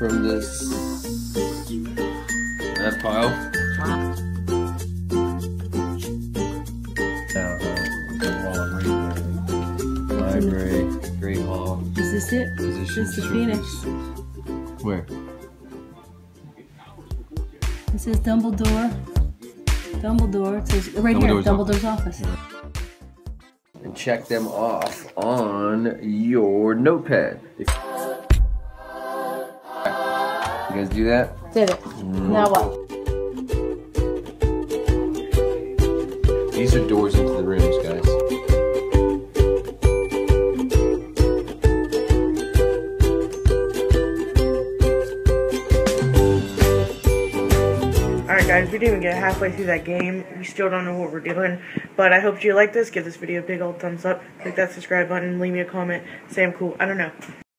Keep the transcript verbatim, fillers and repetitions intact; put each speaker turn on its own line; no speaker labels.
from this that pile. Library, Great Hall.
Is this it?
Position
This is the
trophies.
Phoenix.
Where?
It says Dumbledore. Dumbledore. It says right
Dumbledore's
here, Dumbledore's office.
And check them off on your notepad. If you guys do that?
Did it.
Mm.
Now what?
These are doors into the rooms, guys.
Alright guys, we didn't even get halfway through that game. We still don't know what we're doing. But I hope you like this. Give this video a big old thumbs up. Click that subscribe button. Leave me a comment. Say I'm cool. I don't know.